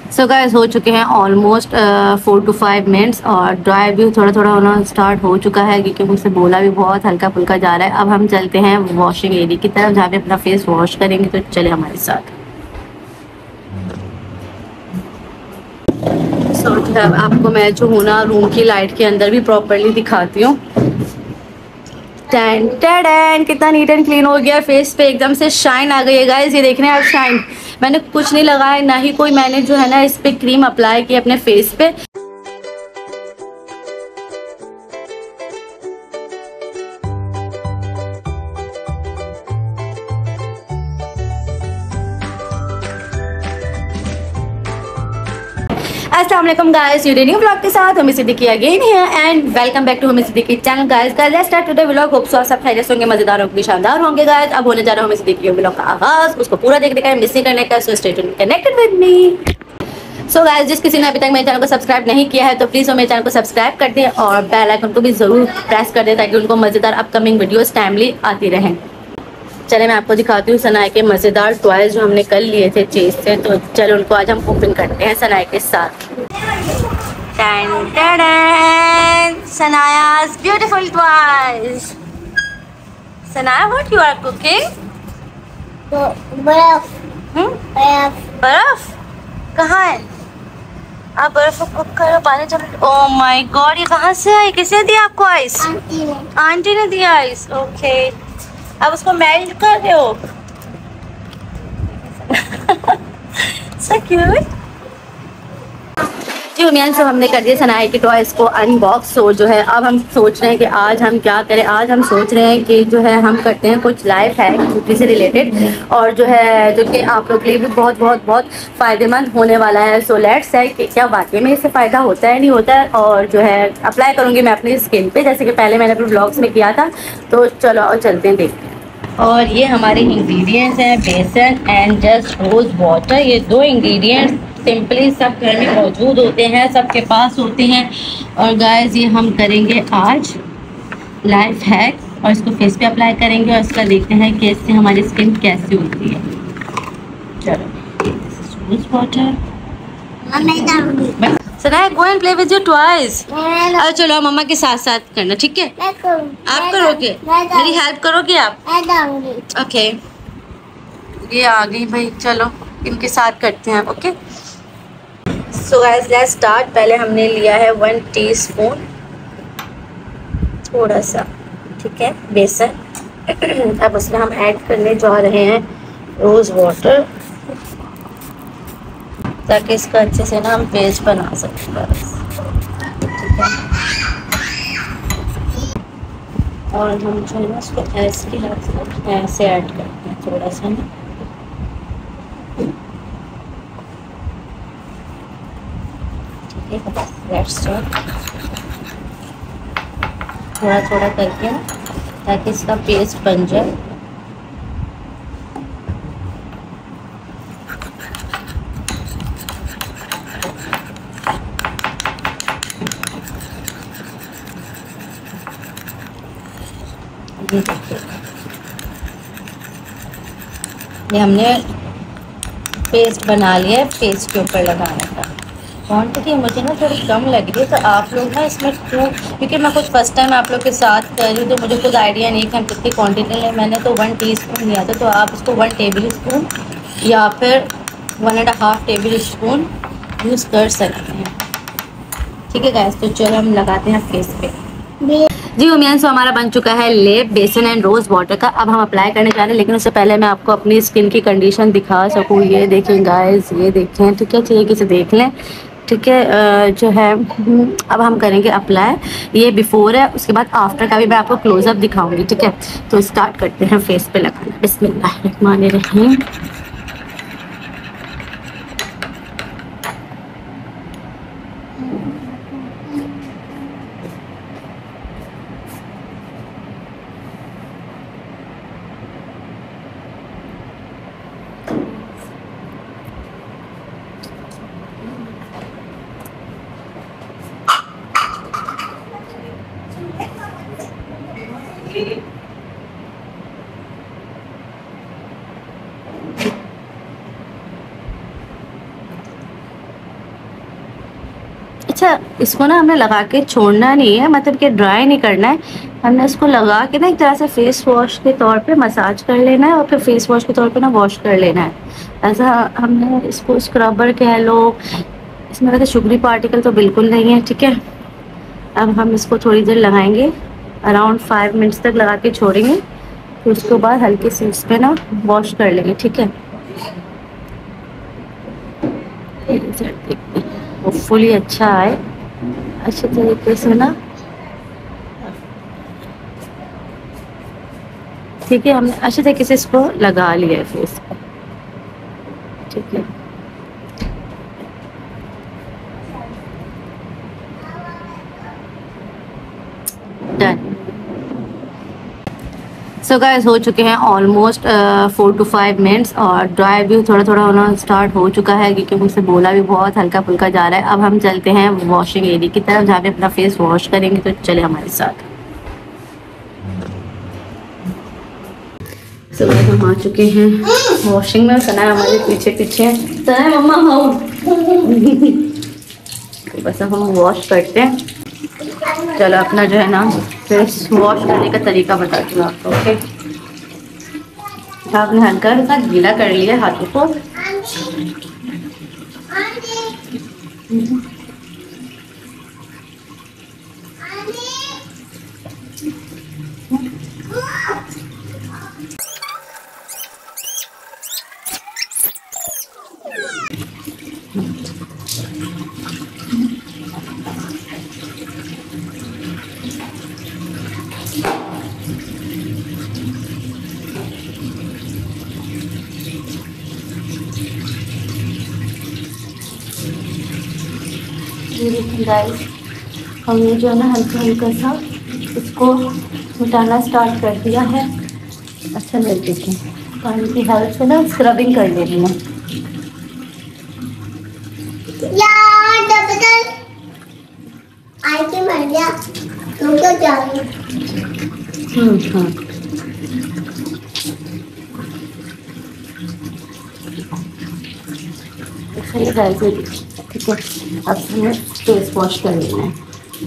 So guys हो चुके हैं ऑलमोस्ट 4 to 5 मिनट्स और ड्राई भी थोड़ा थोड़ा होना स्टार्ट हो चुका है क्योंकि मुझसे बोला भी बहुत हल्का फुल्का जा रहा है। अब हम चलते हैं वॉशिंग एरिया की तरफ जहाँ पे अपना फेस वॉश करेंगे, तो चले हमारे साथ। सो आपको मैं जो हूँ ना रूम की लाइट के अंदर भी प्रॉपरली दिखाती हूँ। कितना नीट एंड क्लीन हो गया, फेस पे एकदम से शाइन आ गई है गाइस। ये देख रहे हैं आप शाइन, मैंने कुछ नहीं लगाया, ना ही कोई मैंने जो है ना इस पे क्रीम अप्लाई की अपने फेस पे। अस्सलाम वालेकुम गाइस, यूडे न्यू ब्लॉग के साथ हमें सिद्दीकी अगेन है एंड वेलकम बैक टू हमें Siddiqui channel. Guys let's start today vlog. Hope so सब खैरियत होंगे, मजेदार होंगे, शानदार होंगे। गाइस अब होने जा रहा है हमें सिद्दीकी व्लॉग का आगाज, उसको पूरा देखने का, मिस नहीं करने का। So stay tuned, connected with me. So guys जिस किसी ने अभी तक मेरे चैनल को सब्सक्राइब नहीं किया है तो प्लीज़ वो मेरे चैनल को सब्सक्राइब कर दें और बेल आइकन को भी ज़रूर प्रेस कर दें ताकि उनको मज़ेदार अपकमिंग वीडियोस टाइमली आती रहें। चले मैं आपको दिखाती हूँ सनाए के मज़ेदार टॉयज जो हमने कल लिए थे चेज से। तो चलो उनको आज हम ओपन करते हैं सनाए के साथ। Sanaya's beautiful toys. Sanaya, what you are cooking? बर्फ। बर्फ कहाँ है? आप बर्फ को कुक करो, पानी चल। ओह माय गॉड, ये कहाँ से आई? किसने दिया आपको आइस? आंटी ने दिया आइस। ओके, अब उसको मेल्ट कर रहे हो। So cute. जी उमियान से हमने कर दिया सनाए के टॉयज को अनबॉक्स। सो जो है अब हम सोच रहे हैं कि आज हम क्या करें। आज हम सोच रहे हैं कि जो है हम करते हैं कुछ लाइफ हैक ब्यूटी से रिलेटेड और जो है जो कि आप लोग के लिए भी बहुत बहुत बहुत फ़ायदेमंद होने वाला है। सो लेट्स है कि क्या वाकई में इससे फ़ायदा होता है नहीं होता है, और जो है अप्लाई करूँगी मैं अपनी स्किन पे जैसे कि पहले मैंने अपने ब्लॉग्स में किया था। तो चलो और चलते हैं देखते हैं। और ये हमारे इंग्रेडिएंट्स हैं बेसन एंड जस्ट रोज़ वाटर। ये दो इंग्रेडिएंट्स सिंपली सब घर में मौजूद होते हैं, सबके पास होते हैं। और गाइस ये हम करेंगे आज लाइफ हैक और इसको फेस पे अप्लाई करेंगे और इसका देखते हैं कि इससे हमारी स्किन कैसी होती है। चलो rose water. Sana go and play with your toys. और चलो मम्मा के साथ साथ करना, ठीक है? आप करोगे? मेरी हेल्प करोगे आप? ओके ये आ गई भाई, चलो इनके साथ करते हैं। Okay so guys let's start. पहले हमने लिया है 1 टीस्पून थोड़ा सा, ठीक है, बेसन। अब उसमें हम ऐड करने जा रहे हैं रोज़ वाटर ताकि इसका अच्छे से ना हम पेस्ट बना सकें बस, ठीक है। और हम जो है ना इसको ऐसे ऐड करते हैं थोड़ा सा ना, थोड़ा थोड़ा करके ना ताकि इसका पेस्ट बन जाए। ये देखिए ये हमने पेस्ट बना लिया है फेस के ऊपर लगाने का। क्वांटिटी मुझे ना थोड़ी कम लग रही है तो आप लोग ना इसमें क्योंकि मैं कुछ फर्स्ट टाइम आप लोग के साथ कर रही हूँ तो मुझे खुद आइडिया नहीं कि हम कितनी क्वांटिटी लें। मैंने तो 1 टीस्पून लिया था, तो आप इसको 1 टेबल स्पून या फिर 1.5 टेबल स्पून यूज़ कर सकते हैं, ठीक है गाइस। तो चलो हम लगाते हैं फेस पे। जी उमियान सो हमारा बन चुका है लेप बेसन एंड रोज़ वाटर का। अब हम अप्लाई करने जा रहे हैं, लेकिन उससे पहले मैं आपको अपनी स्किन की कंडीशन दिखा सकूँ। ये देखें गाइस, ये देखें, ठीक है, चाहिए किसे देख लें, ठीक है। जो है अब हम करेंगे अप्लाई। ये बिफोर है, उसके बाद आफ्टर का भी मैं आपको क्लोजअप दिखाऊंगी, ठीक है। तो स्टार्ट करते हैं फेस पे लगाना। बिस्मिल्लाहिर्रहमानिर्रहीम। अच्छा इसको ना हमने लगा के छोड़ना नहीं है, मतलब कि ड्राई नहीं करना है, हमने इसको लगा के ना एक तरह से फेस वॉश के तौर पे मसाज कर लेना है और फिर फेस वॉश के तौर पे ना वॉश कर लेना है। ऐसा हमने इसको स्क्रबर कह लो, इसमें वैसे शुगरी पार्टिकल तो बिल्कुल नहीं है, ठीक है। अब हम इसको थोड़ी देर लगाएंगे, अराउंड 5 मिनट्स तक लगा के छोड़ेंगे, फिर उसके बाद हल्के से इस पे ना वॉश कर लेंगे, ठीक है। होपफुली अच्छा आए अच्छे तरीके से ना, ठीक है। हमने अच्छे तरीके से इसको लगा लिया है फेस पे, ठीक है। डन। सो गाइस हो चुके हैं ऑलमोस्ट 4 to 5 मिनट्स और ड्राई भी थोड़ा थोड़ा होना स्टार्ट हो चुका है, क्योंकि मुझसे बोला भी बहुत हल्का फुल्का जा रहा है। अब हम चलते हैं वॉशिंग एरिया की तरफ जहाँ पे अपना फेस वॉश करेंगे, तो चले हमारे साथ। सो गाइस हम आ चुके हैं वॉशिंग में, सना हमारे पीछे पीछे, सना मम्मा हाउ बस अब हम वॉश करते हैं। चलो अपना जो है ना फेस वॉश करने का तरीका बताती हूँ आपको, ओके। आपने हल्का हल्का गीला कर लिया हाथों को, गाइस हमने जो है ना हल्का हल्का सा इसको मिटाना स्टार्ट कर दिया है। अच्छा लगे थे पानी की हेल्प से ना स्क्रबिंग कर ले रही हूँ। ठीक है, अब हमें फेस वॉश कर लेना है।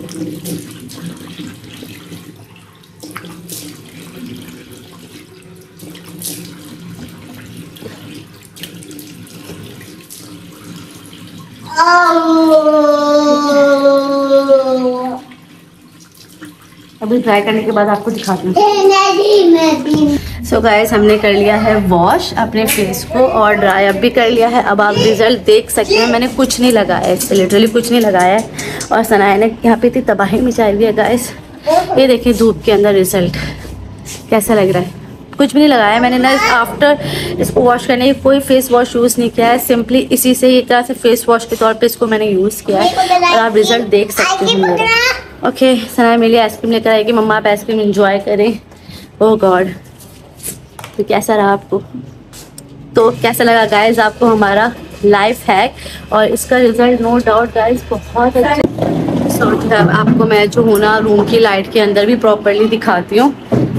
अभी ट्राई करने के बाद आपको दिखाती हूँ। सो गाइस हमने कर लिया है वॉश अपने फेस को और ड्राई अप भी कर लिया है। अब आप रिजल्ट देख सकते हैं, मैंने कुछ नहीं लगाया है, इससे लिटरली कुछ नहीं लगाया है। और सनाया ने यहाँ पे इतनी तबाही मचाई हुई है गाइस, ये देखिए धूप के अंदर रिजल्ट कैसा लग रहा है। कुछ भी नहीं लगाया मैंने ना, आफ्टर इसको वॉश करने की कोई फेस वॉश यूज़ नहीं किया है, सिंपली इसी से एक तरह से फेस वॉश के तौर पे इसको मैंने यूज़ किया है और आप रिजल्ट देख सकते हैं मेरे। ओके सना मेरे लिए आइसक्रीम लेकर आएगी, मम्मा आप आइसक्रीम एंजॉय करें। ओह गॉड, तो कैसा रहा आपको, तो कैसा लगा गाइज आपको हमारा लाइफ हैक और इसका रिजल्ट नो डाउट गाइज बहुत अच्छा। सो आपको मैं जो हूँ ना रूम की लाइट के अंदर भी प्रॉपरली दिखाती हूँ।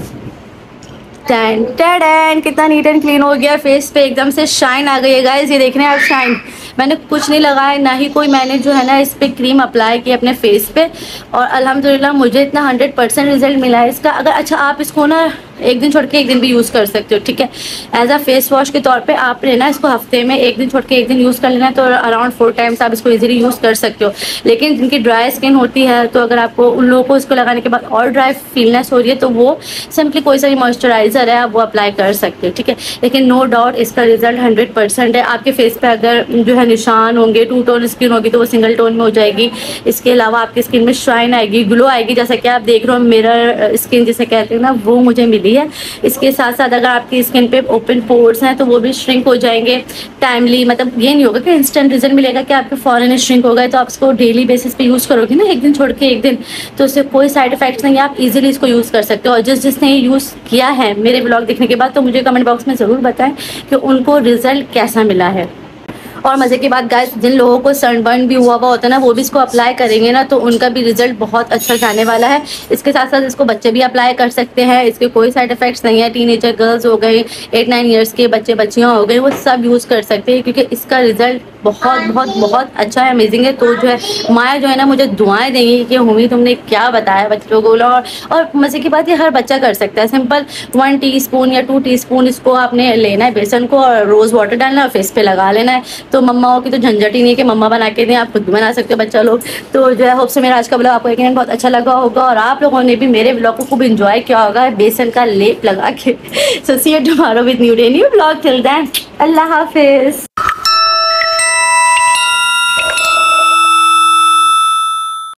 टैन कितना नीट एंड क्लीन हो गया, फेस पे एकदम से शाइन आ गई है गाइज, ये देख रहे हैं आप शाइन। मैंने कुछ नहीं लगाया, ना ही कोई मैंने जो है ना इस पे क्रीम अप्लाई की अपने फेस पे और अल्हम्दुलिल्लाह मुझे इतना 100% रिजल्ट मिला है इसका। अगर अच्छा आप इसको ना एक दिन छोड़ के एक दिन भी यूज़ कर सकते हो, ठीक है। एज अ फेस वॉश के तौर पे आपने ना इसको हफ्ते में एक दिन छोड़ के एक दिन यूज़ कर लेना है, तो अराउंड 4 टाइम्स आप इसको इजीली यूज़ कर सकते हो। लेकिन जिनकी ड्राई स्किन होती है, तो अगर आपको उन लोगों को इसको लगाने के बाद और ड्राई फीलनेस हो रही है, तो वो सिंपली कोई सा भी मॉइस्चराइजर है आप वो अप्लाई कर सकते हो, ठीक है। लेकिन नो डाउट इसका रिजल्ट 100% है। आपके फेस पे अगर जो है निशान होंगे, 2 टोन स्किन होगी तो वो सिंगल टोन में हो जाएगी। इसके अलावा आपकी स्किन में शाइन आएगी, ग्लो आएगी, जैसा कि आप देख रहे हो मिरर स्किन जिसे कहते हैं ना, वो मुझे मिली है। इसके साथ साथ अगर आपकी स्किन पे ओपन पोर्स हैं तो वो भी श्रिंक हो जाएंगे टाइमली। मतलब ये नहीं होगा कि इंस्टेंट रिजल्ट मिलेगा कि आपके फॉरन श्रिंक हो गए, तो आप इसको डेली बेसिस पे यूज़ करोगे ना एक दिन छोड़ के एक दिन, तो उससे कोई साइड इफेक्ट्स नहीं है, आप इजीली इसको यूज़ कर सकते हो। और जिसने ये यूज़ किया है मेरे ब्लॉग देखने के बाद, तो मुझे कमेंट बॉक्स में ज़रूर बताएं कि उनको रिजल्ट कैसा मिला है। और मज़े की बात गाइस, जिन लोगों को सनबर्न भी हुआ होता है ना, वो भी इसको अप्लाई करेंगे ना तो उनका भी रिजल्ट बहुत अच्छा जाने वाला है। इसके साथ साथ इसको बच्चे भी अप्लाई कर सकते हैं, इसके कोई साइड इफेक्ट्स नहीं है। टीनेजर गर्ल्स हो गए, 8-9 ईयर्स के बच्चे बच्चियाँ हो गए, वो सब यूज़ कर सकते हैं, क्योंकि इसका रिजल्ट बहुत बहुत बहुत अच्छा है, अमेजिंग है। तो जो है माया जो है ना मुझे दुआएं देंगी कि हुमी तुमने क्या बताया बच्चों को। और मज़े की बात ये हर बच्चा कर सकता है। सिंपल 1 टीस्पून या 2 टीस्पून इसको आपने लेना है बेसन को, और रोज़ वाटर डालना है और फेस पे लगा लेना है। तो मम्माओं की तो झंझट ही नहीं है कि मम्मा बना के दें, आप खुद भी बना सकते हो बच्चा लोग। तो जो है होप से मेरा आज का ब्लॉग आपको यकीनन बहुत अच्छा लगा होगा, और आप लोगों ने भी मेरे ब्लॉग को खूब इंजॉय किया होगा बेसन का लेप लगा के। So see you tomorrow with new day new blog. Till then अल्लाह हाफिज़।